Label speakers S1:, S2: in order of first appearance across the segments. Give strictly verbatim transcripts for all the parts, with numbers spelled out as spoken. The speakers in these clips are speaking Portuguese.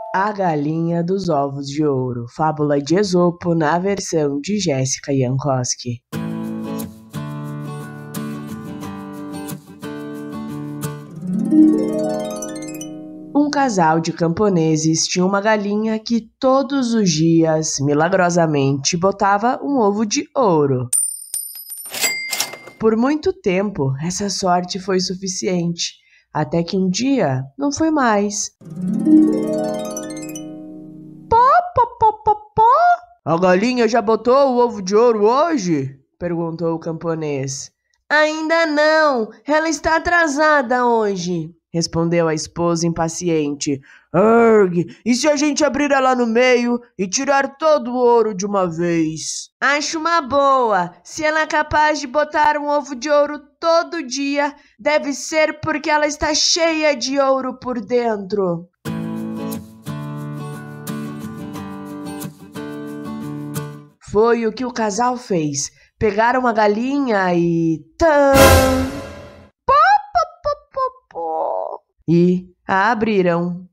S1: A Galinha dos Ovos de Ouro, fábula de Esopo na versão de Jéssica Jankowski. Um casal de camponeses tinha uma galinha que todos os dias, milagrosamente, botava um ovo de ouro. Por muito tempo, essa sorte foi suficiente, até que um dia não foi mais. Pó, pó, pó, pó, pó. A galinha já botou o ovo de ouro hoje? Perguntou o camponês. Ainda não, ela está atrasada hoje, respondeu a esposa impaciente. Arg, e se a gente abrir ela no meio e tirar todo o ouro de uma vez? Acho uma boa. Se ela é capaz de botar um ovo de ouro todo dia, deve ser porque ela está cheia de ouro por dentro. Foi o que o casal fez. Pegaram a galinha e... Tã! Pó, pó, pó, pó, pó. E a abriram.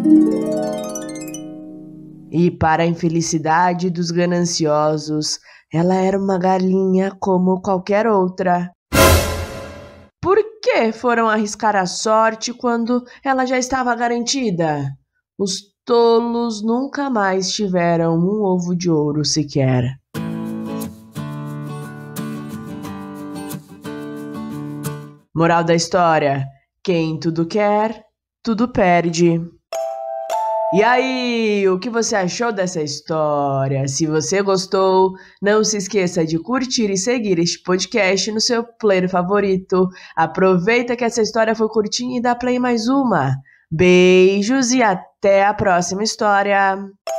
S1: E, para a infelicidade dos gananciosos, ela era uma galinha como qualquer outra. Por que foram arriscar a sorte quando ela já estava garantida? Os tolos nunca mais tiveram um ovo de ouro sequer. Moral da história: quem tudo quer, tudo perde. E aí, o que você achou dessa história? Se você gostou, não se esqueça de curtir e seguir este podcast no seu player favorito. Aproveita que essa história foi curtinha e dá play mais uma. Beijos e até a próxima história!